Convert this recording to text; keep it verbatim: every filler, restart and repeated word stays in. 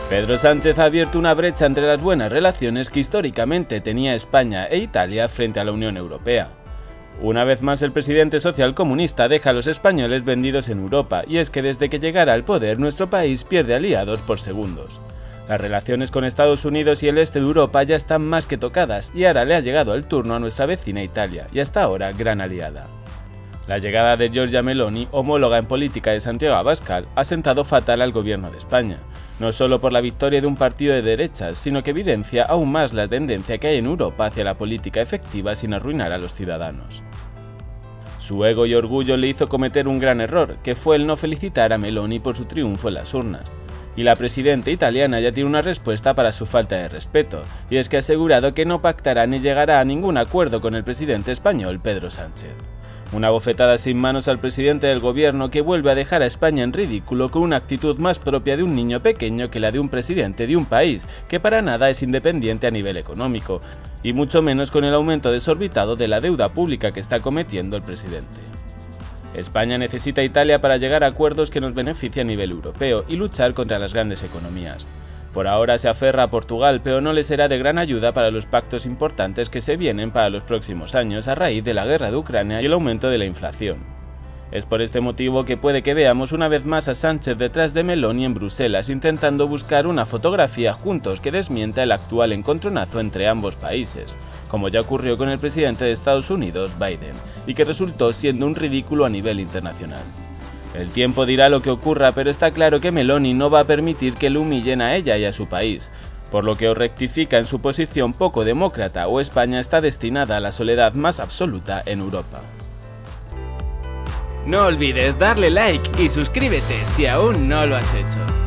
Pedro Sánchez ha abierto una brecha entre las buenas relaciones que históricamente tenía España e Italia frente a la Unión Europea. Una vez más, el presidente socialcomunista deja a los españoles vendidos en Europa, y es que desde que llegara al poder nuestro país pierde aliados por segundos. Las relaciones con Estados Unidos y el este de Europa ya están más que tocadas, y ahora le ha llegado el turno a nuestra vecina Italia, y hasta ahora gran aliada. La llegada de Giorgia Meloni, homóloga en política de Santiago Abascal, ha sentado fatal al gobierno de España, no solo por la victoria de un partido de derechas, sino que evidencia aún más la tendencia que hay en Europa hacia la política efectiva sin arruinar a los ciudadanos. Su ego y orgullo le hizo cometer un gran error, que fue el no felicitar a Meloni por su triunfo en las urnas. Y la presidenta italiana ya tiene una respuesta para su falta de respeto, y es que ha asegurado que no pactará ni llegará a ningún acuerdo con el presidente español Pedro Sánchez. Una bofetada sin manos al presidente del gobierno, que vuelve a dejar a España en ridículo con una actitud más propia de un niño pequeño que la de un presidente de un país que para nada es independiente a nivel económico, y mucho menos con el aumento desorbitado de la deuda pública que está cometiendo el presidente. España necesita a Italia para llegar a acuerdos que nos beneficien a nivel europeo y luchar contra las grandes economías. Por ahora se aferra a Portugal, pero no le será de gran ayuda para los pactos importantes que se vienen para los próximos años a raíz de la guerra de Ucrania y el aumento de la inflación. Es por este motivo que puede que veamos una vez más a Sánchez detrás de Meloni en Bruselas intentando buscar una fotografía juntos que desmienta el actual encontronazo entre ambos países, como ya ocurrió con el presidente de Estados Unidos, Biden, y que resultó siendo un ridículo a nivel internacional. El tiempo dirá lo que ocurra, pero está claro que Meloni no va a permitir que le humillen a ella y a su país, por lo que o rectifica en su posición poco demócrata o España está destinada a la soledad más absoluta en Europa. No olvides darle like y suscríbete si aún no lo has hecho.